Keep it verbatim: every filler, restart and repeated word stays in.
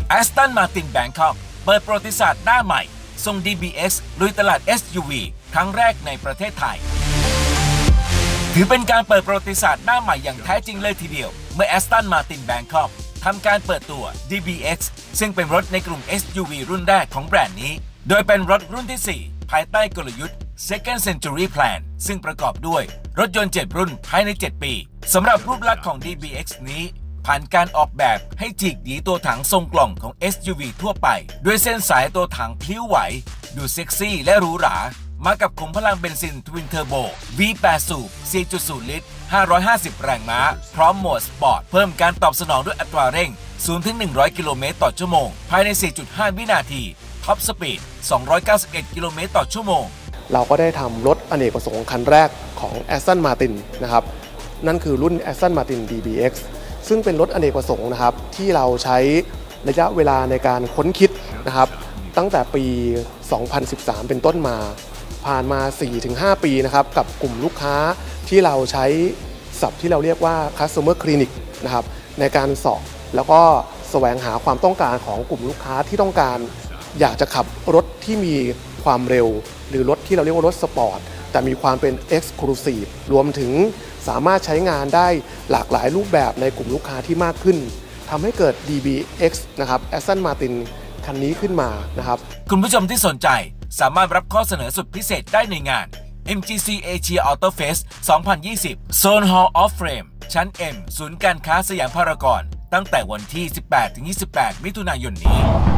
Aston Martin Bangkok เปิดประวัติศาสตร์หน้าใหม่ส่ง ดี บี เอ็กซ์ ลุยตลาด เอส ยู วี ครั้งแรกในประเทศไทยถือเป็นการเปิดประวัติศาสตร์หน้าใหม่อย่างแท้จริงเลยทีเดียวเมื่อ Aston Martin Bangkok ทำการเปิดตัว ดี บี เอ็กซ์ ซึ่งเป็นรถในกลุ่ม เอส ยู วี รุ่นแรกของแบรนด์นี้โดยเป็นรถรุ่นที่ สี่ ภายใต้กลยุทธ์ Second Century Plan ซึ่งประกอบด้วยรถยนต์ เจ็ด รุ่นภายใน เจ็ด ปีสำหรับรูปลักษณ์ของ ดี บี เอ็กซ์ นี้ผ่านการออกแบบให้ฉีกหนีตัวถังทรงกล่องของ เอส ยู วี ทั่วไปด้วยเส้นสายตัวถังพลิ้วไหวดูเซ็กซี่และหรูหรามากับขุมพลังเบนซินทวินเทอร์โบ วี แปด สูบ สี่ จุด ศูนย์ ลิตร ห้าร้อยห้าสิบ แรงม้าพร้อมโหมดสปอร์ตเพิ่มการตอบสนองด้วยอัตราเร่ง ศูนย์ถึงหนึ่งร้อย กิโลเมตรต่อชั่วโมงภายใน สี่จุดห้า วินาทีท็อปสปีด สองร้อยเก้าสิบเอ็ด กิโลเมตรต่อชั่วโมงเราก็ได้ทำรถอเนกประสงค์คันแรกของ Aston Martin นะครับนั่นคือรุ่น Aston Martin ดี บี เอ็กซ์ ซึ่งเป็นรถอเนกประสงค์นะครับที่เราใช้ระยะเวลาในการค้นคิดนะครับตั้งแต่ปี สองพันสิบสาม เป็นต้นมาผ่านมา สี่ถึงห้า ปีนะครับกับกลุ่มลูกค้าที่เราใช้ศัพท์ที่เราเรียกว่า Customer Clinic นะครับในการสอบแล้วก็แสวงหาความต้องการของกลุ่มลูกค้าที่ต้องการอยากจะขับรถที่มีความเร็วหรือรถที่เราเรียกว่ารถสปอร์ตแต่มีความเป็น Exclusive รวมถึงสามารถใช้งานได้หลากหลายรูปแบบในกลุ่มลูกค้าที่มากขึ้นทำให้เกิด ดี บี เอ็กซ์ นะครับ Aston Martin คันนี้ขึ้นมานะครับคุณผู้ชมที่สนใจสามารถรับข้อเสนอสุดพิเศษได้ในงาน เอ็ม จี ซี Asia Auto Fest สองพันยี่สิบ Zone Hall of Fame ชั้น M ศูนย์การค้าสยามพารากอนตั้งแต่วันที่ สิบแปดถึงยี่สิบแปด มิถุนายนนี้